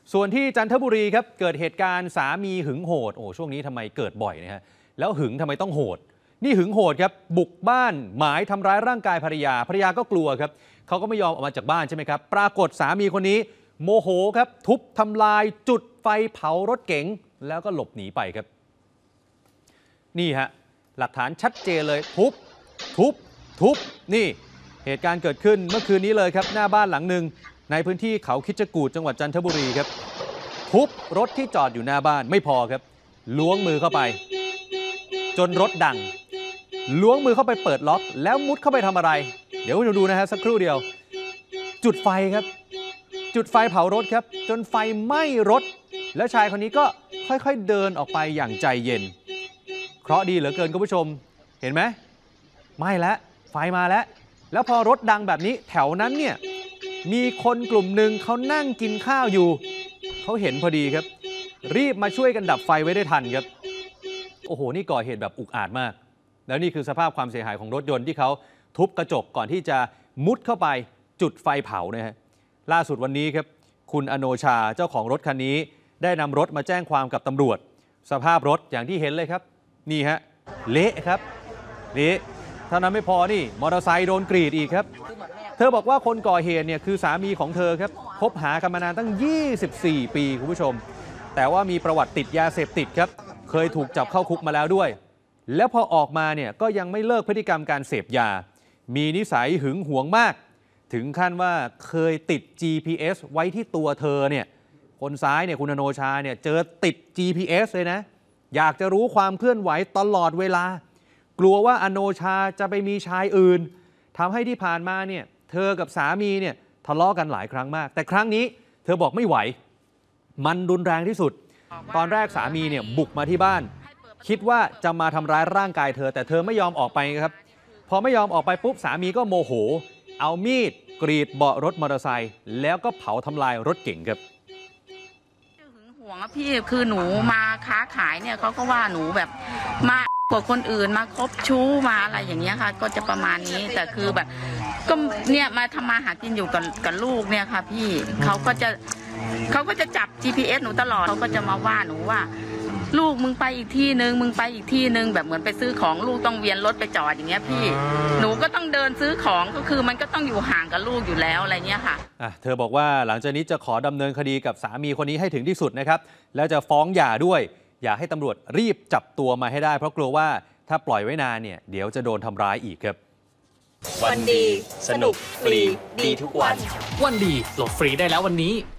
ส่วนที่จันทบุรีครับเกิดเหตุการณ์สามีหึงโหดช่วงนี้ทำไมเกิดบ่อยนะฮะแล้วหึงทำไมต้องโหดนี่หึงโหดครับบุกบ้านหมายทำร้ายร่างกายภรรยาก็กลัวครับเขาก็ไม่ยอมออกมาจากบ้านใช่ไหมครับปรากฏสามีคนนี้โมโหครับทุบทำลายจุดไฟเผารถเก๋งแล้วก็หลบหนีไปครับนี่ฮะหลักฐานชัดเจนเลยทุบนี่เหตุการณ์เกิดขึ้นเมื่อคืนนี้เลยครับหน้าบ้านหลังหนึ่งในพื้นที่เขาคิดจกูฏจังหวัดจันทบุรีครับทุบรถที่จอดอยู่หน้าบ้านไม่พอครับล้วงมือเข้าไปจนรถดังล้วงมือเข้าไปเปิดล็อกแล้วมุดเข้าไปทำอะไรเดี๋ยวดูนะฮะสักครู่เดียวจุดไฟครับจุดไฟเผารถครับจนไฟไหม้รถแล้วชายคนนี้ก็ค่อยๆเดินออกไปอย่างใจเย็นเคราะห์ดีเหลือเกินคุณผู้ชมเห็นไหมไหม้แล้วไฟมาแล้วพอรถดังแบบนี้แถวนั้นเนี่ยมีคนกลุ่มหนึ่งเขานั่งกินข้าวอยู่เขาเห็นพอดีครับรีบมาช่วยกันดับไฟไว้ได้ทันครับโอ้โหนี่ก่อเหตุแบบอุกอาจมากแล้วนี่คือสภาพความเสียหายของรถยนต์ที่เขาทุบกระจกก่อนที่จะมุดเข้าไปจุดไฟเผานะฮะล่าสุดวันนี้ครับคุณอโนชาเจ้าของรถคันนี้ได้นำรถมาแจ้งความกับตำรวจสภาพรถอย่างที่เห็นเลยครับนี่ฮะเละครับเละเท่านั้นไม่พอนี่มอเตอร์ไซค์โดนกรีดอีกครับเธอบอกว่าคนก่อเหตุเนี่ยคือสามีของเธอครับคบหากันมานานตั้ง24 ปีคุณผู้ชมแต่ว่ามีประวัติติดยาเสพติดครับเคยถูกจับเข้าคุกมาแล้วด้วยแล้วพอออกมาเนี่ยก็ยังไม่เลิกพฤติกรรมการเสพยามีนิสัยหึงหวงมากถึงขั้นว่าเคยติด GPS ไว้ที่ตัวเธอเนี่ยคนซ้ายเนี่ยคุณอโนชาเนี่ยเจอติด GPS เลยนะอยากจะรู้ความเคลื่อนไหวตลอดเวลากลัวว่าอโนชาจะไปมีชายอื่นทำให้ที่ผ่านมาเนี่ยเธอกับสามีเนี่ยทะเลาะกันหลายครั้งมากแต่ครั้งนี้เธอบอกไม่ไหวมันรุนแรงที่สุดตอนแรกสามีเนี่ยบุกมาที่บ้านคิดว่าจะมาทำร้ายร่างกายเธอแต่เธอไม่ยอมออกไปครับพอไม่ยอมออกไปปุ๊บสามีก็โมโหเอามีดกรีดเบาะรถมอเตอร์ไซค์แล้วก็เผาทำลายรถเก๋งครับหึงหวงอะพี่คือหนูมาค้าขายเนี่ยเขาก็ว่าหนูแบบมากว่าคนอื่นมาคบชู้มาอะไรอย่างเงี้ยค่ะก็จะประมาณนี้แต่คือแบบก็เนี่ยมาทำมาหากินอยู่กับลูกเนี่ยค่ะพี่เขาก็จะจับ GPS หนูตลอดเขาก็จะมาว่าหนูว่าลูกมึงไปอีกที่นึงมึงไปอีกที่นึงแบบเหมือนไปซื้อของลูกต้องเวียนรถไปจอดอย่างเงี้ยพี่หนูก็ต้องเดินซื้อของก็คือมันก็ต้องอยู่ห่างกับลูกอยู่แล้วอะไรเงี้ยค่ะเธอบอกว่าหลังจากนี้จะขอดำเนินคดีกับสามีคนนี้ให้ถึงที่สุดนะครับแล้วจะฟ้องหย่าด้วยอยากให้ตำรวจรีบจับตัวมาให้ได้เพราะกลัวว่าถ้าปล่อยไว้นานเนี่ยเดี๋ยวจะโดนทำร้ายอีกครับวันดีสนุกฟรีดีทุกวันวันดีโหลดฟรีได้แล้ววันนี้